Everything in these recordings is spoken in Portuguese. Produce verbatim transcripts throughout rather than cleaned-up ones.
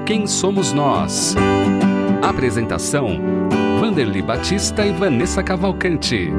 Quem Somos Nós? Apresentação: Vanderly Batista e Vanessa Cavalcante.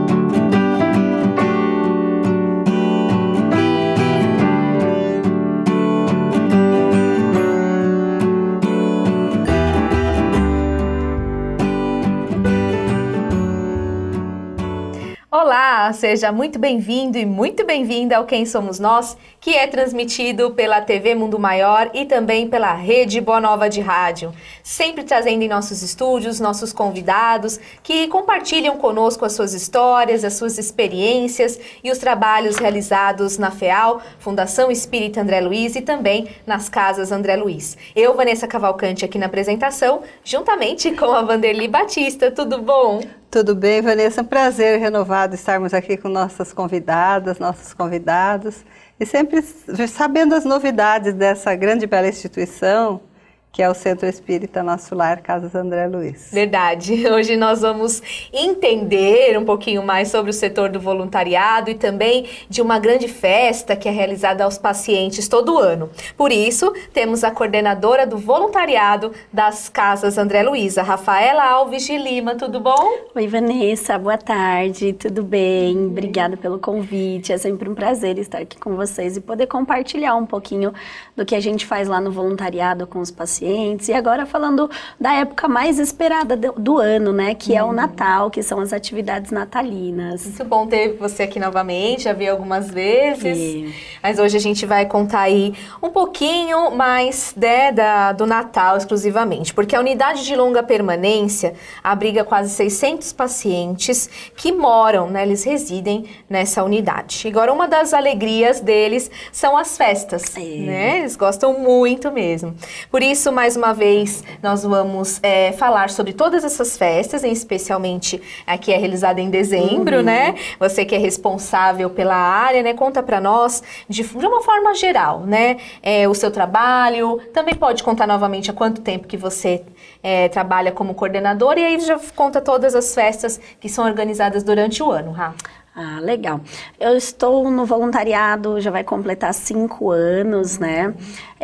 Olá, seja muito bem-vindo e muito bem-vinda ao Quem Somos Nós, que é transmitido pela T V Mundo Maior e também pela Rede Boa Nova de Rádio. Sempre trazendo em nossos estúdios nossos convidados que compartilham conosco as suas histórias, as suas experiências e os trabalhos realizados na FEAL, Fundação Espírita André Luiz, e também nas Casas André Luiz. Eu, Vanessa Cavalcante, aqui na apresentação, juntamente com a Vanderly Batista. Tudo bom? Tudo bem, Vanessa? É um prazer renovado estarmos aqui com nossas convidadas, nossos convidados, e sempre sabendo as novidades dessa grande e bela instituição, que é o Centro Espírita Nosso Lar, Casas André Luiz. Verdade. Hoje nós vamos entender um pouquinho mais sobre o setor do voluntariado e também de uma grande festa que é realizada aos pacientes todo ano. Por isso, temos a coordenadora do voluntariado das Casas André Luiz, a Rafaela Alves de Lima. Tudo bom? Oi, Vanessa. Boa tarde. Tudo bem? Obrigada pelo convite. É sempre um prazer estar aqui com vocês e poder compartilhar um pouquinho do que a gente faz lá no voluntariado com os pacientes. E agora falando da época mais esperada do, do ano, né? Que hum. é o Natal, que são as atividades natalinas. Muito bom ter você aqui novamente, já vi algumas vezes. E... Mas hoje a gente vai contar aí um pouquinho mais né, da, do Natal exclusivamente. Porque a unidade de longa permanência abriga quase seiscentos pacientes que moram, né? Eles residem nessa unidade. Agora, uma das alegrias deles são as festas, é. né? Eles gostam muito mesmo. Por isso, mais uma vez, nós vamos é, falar sobre todas essas festas, especialmente a que é realizada em dezembro, uhum. né? Você que é responsável pela área, né? Conta pra nós de, de uma forma geral, né? É, o seu trabalho, também pode contar novamente há quanto tempo que você é, trabalha como coordenador, e aí já conta todas as festas que são organizadas durante o ano, Ra. Ah, legal. Eu estou no voluntariado, já vai completar cinco anos, né?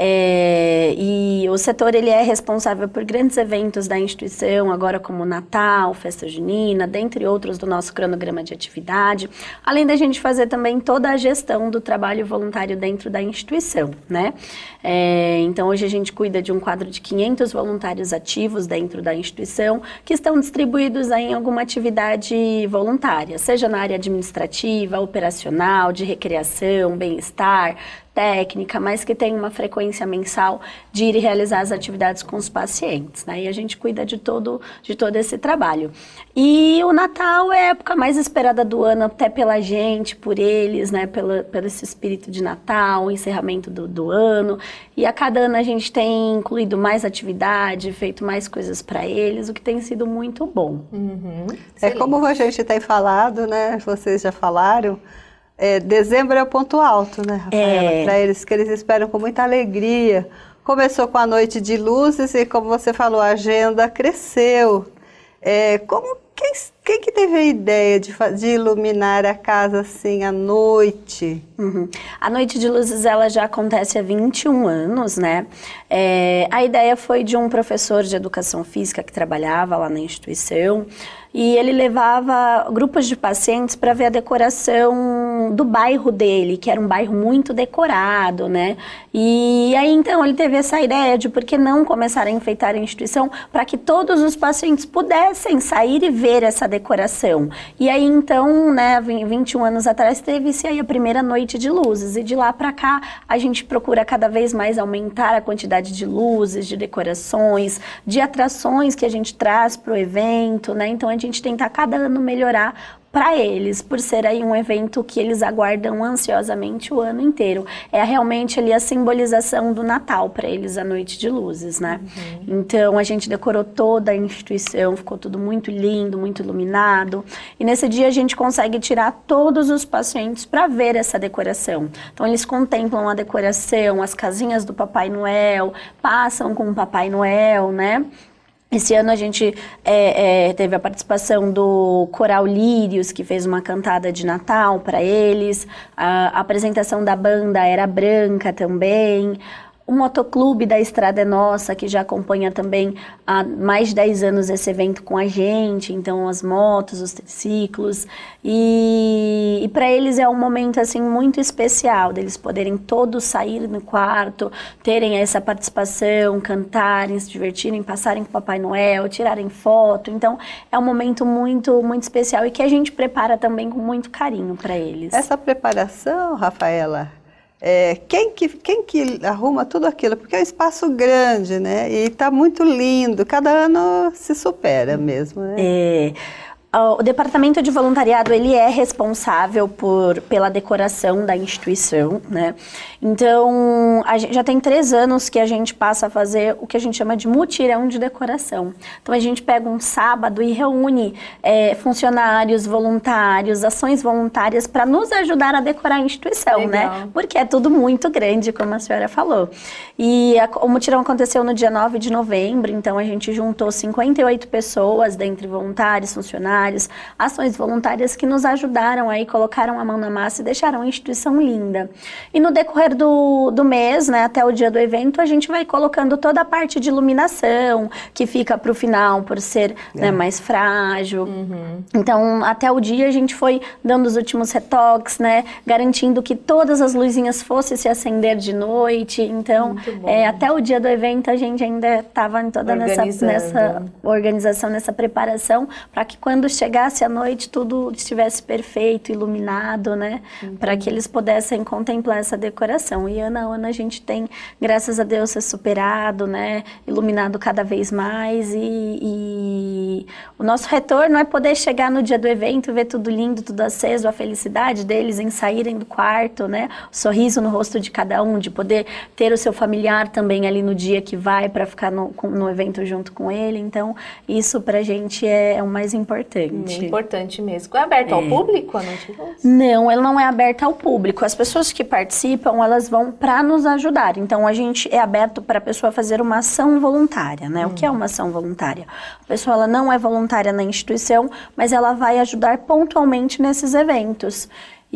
É, e o setor, ele é responsável por grandes eventos da instituição, agora como Natal, Festa Junina, dentre outros do nosso cronograma de atividade, além da gente fazer também toda a gestão do trabalho voluntário dentro da instituição, né? É, então, hoje a gente cuida de um quadro de quinhentos voluntários ativos dentro da instituição, que estão distribuídos aí em alguma atividade voluntária, seja na área administrativa, administrativa, operacional, de recreação, bem-estar, técnica, mas que tem uma frequência mensal de ir e realizar as atividades com os pacientes, né? E a gente cuida de todo, de todo esse trabalho. E o Natal é a época mais esperada do ano, até pela gente, por eles, né? Pelo, pelo esse espírito de Natal, o encerramento do, do ano. E a cada ano a gente tem incluído mais atividade, feito mais coisas para eles, o que tem sido muito bom. Uhum. É como a gente tem falado, né? Vocês já falaram. É, dezembro é o ponto alto, né, Rafaela? É. Para eles, que eles esperam com muita alegria. Começou com a noite de luzes e, como você falou, a agenda cresceu. É, como, quem, quem que teve a ideia de, de iluminar a casa assim à noite? Uhum. A Noite de Luzes, ela já acontece há vinte e um anos, né? É, a ideia foi de um professor de educação física que trabalhava lá na instituição, e ele levava grupos de pacientes para ver a decoração do bairro dele, que era um bairro muito decorado, né? E aí, então, ele teve essa ideia de por que não começar a enfeitar a instituição para que todos os pacientes pudessem sair e ver essa decoração. E aí, então, né, vinte e um anos atrás, teve-se aí a primeira Noite de Luzes, e de lá para cá, a gente procura cada vez mais aumentar a quantidade de luzes, de decorações, de atrações que a gente traz para o evento, né? Então, a gente tenta cada ano melhorar para eles, por ser aí um evento que eles aguardam ansiosamente o ano inteiro. É realmente ali a simbolização do Natal para eles, a Noite de Luzes, né? Uhum. Então, a gente decorou toda a instituição, ficou tudo muito lindo, muito iluminado. E nesse dia a gente consegue tirar todos os pacientes para ver essa decoração. Então, eles contemplam a decoração, as casinhas do Papai Noel, passam com o Papai Noel, né? Esse ano a gente é, é, teve a participação do Coral Lírios, que fez uma cantada de Natal para eles. A, a apresentação da banda Era Branca também. O Motoclube da Estrada é Nossa, que já acompanha também há mais de dez anos esse evento com a gente, então as motos, os triciclos, e, e para eles é um momento assim muito especial, deles poderem todos sair no quarto, terem essa participação, cantarem, se divertirem, passarem com o Papai Noel, tirarem foto, então é um momento muito, muito especial e que a gente prepara também com muito carinho para eles. Essa preparação, Rafaela, É, quem, que, quem que arruma tudo aquilo? Porque é um espaço grande, né? E está muito lindo, cada ano se supera mesmo, né? É, o departamento de voluntariado, ele é responsável por, pela decoração da instituição, né? Então, a gente, já tem três anos que a gente passa a fazer o que a gente chama de mutirão de decoração. Então, a gente pega um sábado e reúne é, funcionários, voluntários, ações voluntárias para nos ajudar a decorar a instituição, Legal. né? Porque é tudo muito grande, como a senhora falou. E a, o mutirão aconteceu no dia nove de novembro, então a gente juntou cinquenta e oito pessoas, dentre voluntários, funcionários, ações voluntárias que nos ajudaram aí, colocaram a mão na massa e deixaram a instituição linda. E no decorrer do, do mês, né, até o dia do evento, a gente vai colocando toda a parte de iluminação, que fica para o final, por ser é. né, mais frágil. Uhum. Então, até o dia a gente foi dando os últimos retoques, né, garantindo que todas as luzinhas fossem se acender de noite. Então, é, até o dia do evento a gente ainda estava toda nessa, nessa organização, nessa preparação, para que quando chegasse à noite tudo estivesse perfeito, iluminado, né? Uhum. Para que eles pudessem contemplar essa decoração. E ano a ano a gente tem, graças a Deus, ser superado, né? Iluminado cada vez mais. E, e o nosso retorno é poder chegar no dia do evento, ver tudo lindo, tudo aceso, a felicidade deles em saírem do quarto, né? O sorriso no rosto de cada um, de poder ter o seu familiar também ali no dia que vai para ficar no, no evento junto com ele. Então, isso pra gente é, é o mais importante. Muito importante mesmo. É aberto é. ao público a Noite de Luz? Não, ela não é aberta ao público. As pessoas que participam, elas vão para nos ajudar. Então, a gente é aberto para a pessoa fazer uma ação voluntária, né? Uhum. O que é uma ação voluntária? A pessoa, ela não é voluntária na instituição, mas ela vai ajudar pontualmente nesses eventos.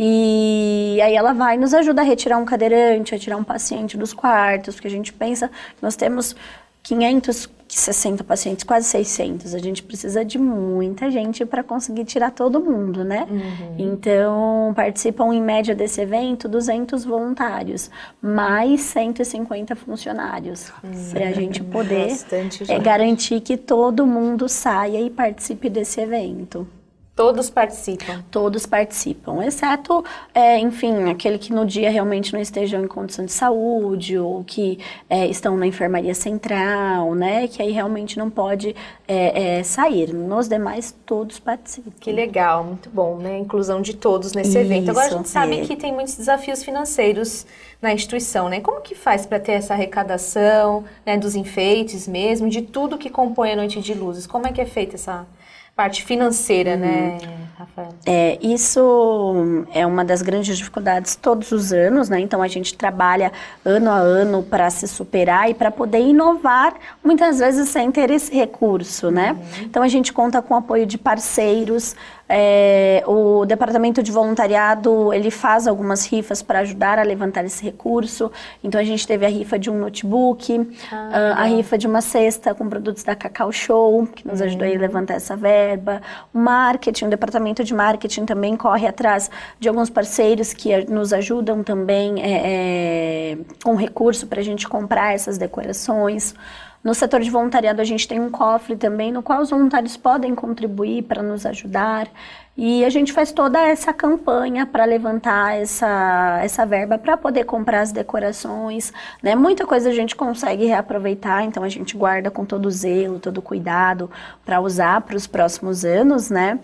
E aí ela vai nos ajudar a retirar um cadeirante, a tirar um paciente dos quartos, porque a gente pensa que nós temos quinhentos, sessenta pacientes, quase seiscentos. A gente precisa de muita gente para conseguir tirar todo mundo, né? Uhum. Então, participam em média desse evento duzentos voluntários, mais cento e cinquenta funcionários, uhum. para a gente poder é, garantir que todo mundo saia e participe desse evento. Todos participam? Todos participam, exceto, é, enfim, aquele que no dia realmente não estejam em condição de saúde ou que é, estão na enfermaria central, né? Que aí realmente não pode é, é, sair. Nos demais, todos participam. Que legal, muito bom, né? Inclusão de todos nesse Isso, evento. Agora a gente sabe é. que tem muitos desafios financeiros na instituição, né? Como que faz para ter essa arrecadação, né, dos enfeites mesmo, de tudo que compõe a Noite de Luzes? Como é que é feita essa parte financeira, uhum. né, Rafael? É, isso é uma das grandes dificuldades todos os anos, né? Então a gente trabalha ano a ano para se superar e para poder inovar, muitas vezes sem ter esse recurso, né? Uhum. Então a gente conta com o apoio de parceiros. É, o departamento de voluntariado, ele faz algumas rifas para ajudar a levantar esse recurso. Então a gente teve a rifa de um notebook, ah, a, a rifa de uma cesta com produtos da Cacau Show, que nos uhum. ajudou a levantar essa verba. O marketing, o departamento de marketing também corre atrás de alguns parceiros que a, nos ajudam também é, é, com recurso para a gente comprar essas decorações. No setor de voluntariado, a gente tem um cofre também, no qual os voluntários podem contribuir para nos ajudar. E a gente faz toda essa campanha para levantar essa, essa verba para poder comprar as decorações, né? Muita coisa a gente consegue reaproveitar, então a gente guarda com todo zelo, todo cuidado para usar para os próximos anos, né?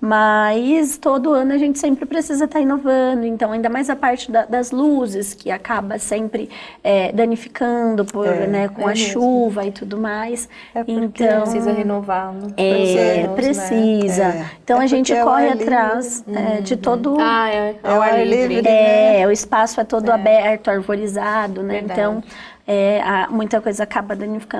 Mas todo ano a gente sempre precisa estar inovando, então ainda mais a parte da, das luzes, que acaba sempre é, danificando por, é, né, com é a mesmo. chuva e tudo mais. É então precisa renovar, né? É, anos, precisa. Né? Então é a gente corre atrás uhum. é, de todo ah, é, é o ar livre, é, né? O espaço é todo é. aberto, arvorizado, né? Verdade. Então é, a, muita coisa acaba danificando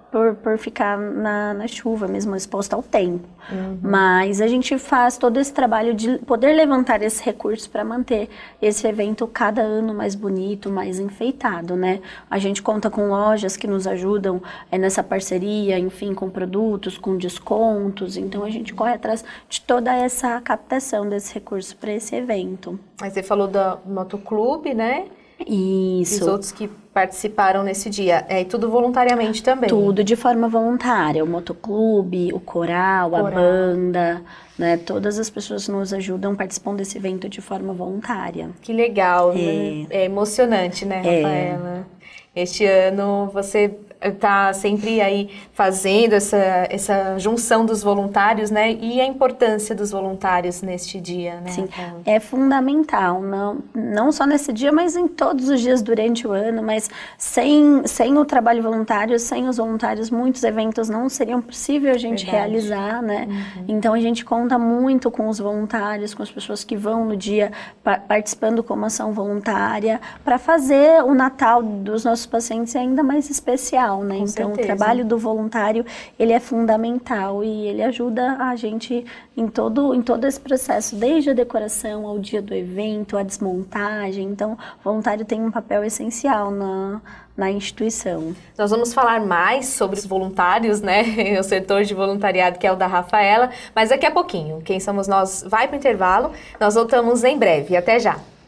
por, por ficar na, na chuva mesmo, exposto ao tempo. Uhum. Mas a gente faz todo esse trabalho de poder levantar esses recursos para manter esse evento cada ano mais bonito, mais enfeitado, né? A gente conta com lojas que nos ajudam é, nessa parceria, enfim, com produtos, com descontos. Então a gente corre atrás de toda essa captação desse recurso para esse evento. Aí você falou do motoclube, né? Isso. E os outros que participaram nesse dia. É, e tudo voluntariamente também? Tudo de forma voluntária. O motoclube, o coral, coral. a banda, né? Todas as pessoas que nos ajudam participam desse evento de forma voluntária. Que legal. É, né? É emocionante, né, Rafaela? É. Este ano você está sempre aí fazendo essa, essa junção dos voluntários, né? E a importância dos voluntários neste dia, né? Sim, é fundamental, não, não só nesse dia, mas em todos os dias durante o ano, mas sem, sem o trabalho voluntário, sem os voluntários, muitos eventos não seriam possível a gente Verdade. realizar, né? Uhum. Então a gente conta muito com os voluntários, com as pessoas que vão no dia pa participando como ação voluntária, para fazer o Natal dos nossos pacientes ainda mais especial. Né? Então, certeza. O trabalho do voluntário, ele é fundamental e ele ajuda a gente em todo, em todo esse processo, desde a decoração ao dia do evento, a desmontagem. Então, o voluntário tem um papel essencial na, na instituição. Nós vamos falar mais sobre os voluntários, né? O setor de voluntariado, que é o da Rafaela, mas daqui a pouquinho. Quem somos nós vai para o intervalo, nós voltamos em breve. Até já!